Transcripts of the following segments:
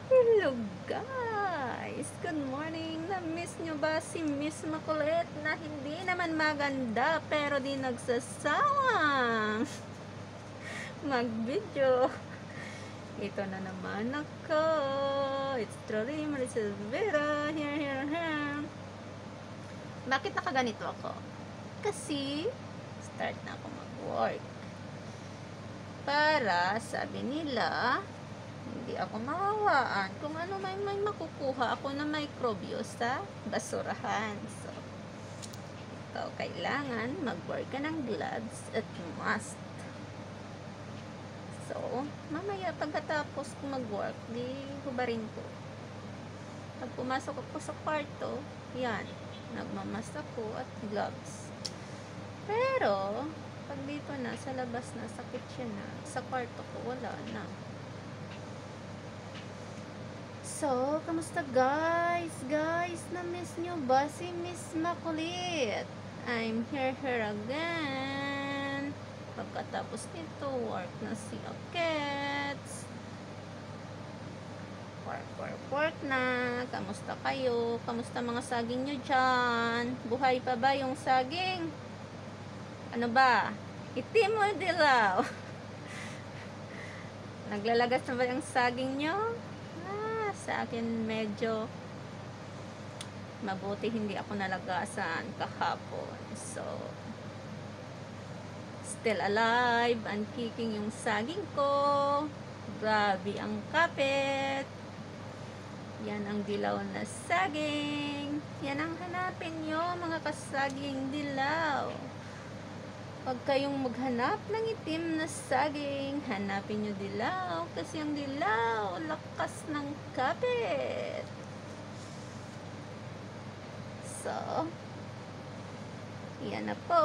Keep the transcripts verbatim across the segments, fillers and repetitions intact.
Hello guys! Good morning! Na-miss nyo ba si Miss Makulit na hindi naman maganda pero di nagsasawang mag-video? Ito na naman ako. It's truly Maricel Vera. Here, here, here. Bakit nakaganito ako? Kasi start na ako mag-work. Para sabi nila hindi ako mawawaan kung ano may, may makukuha ako na microbio sa basurahan. So, ito, kailangan mag-wear ka ng gloves at mask. So, mamaya pagkatapos ko mag-work, di hubarin ko. Pag pumasok ako sa kwarto, yan, nagmamas ako at gloves. Pero, pag dito na, sa labas na, sa kitchen na, sa kwarto ko, wala na. So, kamusta guys? Guys, na-miss nyo ba si Miss Makulit? I'm here, here again. Pagkatapos nito, work na si Akets. Work, work, work na. Kamusta kayo? Kamusta mga saging nyo dyan? Buhay pa ba yung saging? Ano ba? Itim o dilaw? Naglalagas na ba yung saging nyo? Sa akin medyo mabuti hindi ako nalagasan kahapon. So, still alive and kicking yung saging ko. Grabe ang kapit. Yan ang dilaw na saging. Yan ang hanapin nyo, mga kasaging dilaw. Pag kayong maghanap ng itim na saging, hanapin nyo dilaw. Kasi ang dilaw, lakas ng kapit. So, yan na po.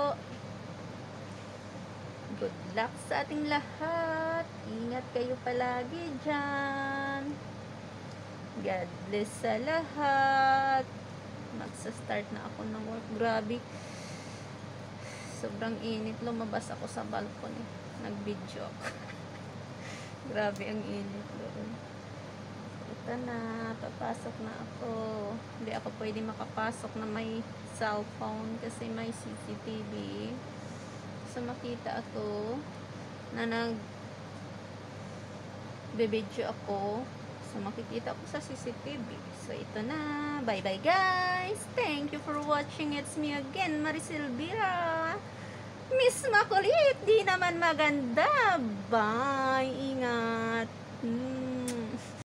Good luck sa ating lahat. Ingat kayo palagi dyan. God bless sa lahat. Magsa-start na ako ng work. Grabe. Sobrang init. Lumabas ako sa balcony. Nag-video ako. Grabe ang init doon. Ito na. Papasok na ako. Hindi ako pwede makapasok na may cellphone kasi may C C T V. So makita ako na nag bibidyo ako. So makikita ko sa C C T V. So ito na. Bye bye guys. Thank you for watching. It's me again, Maricel Vera. Miss Makulit, di naman maganda. Bye. Ingat. Hmm.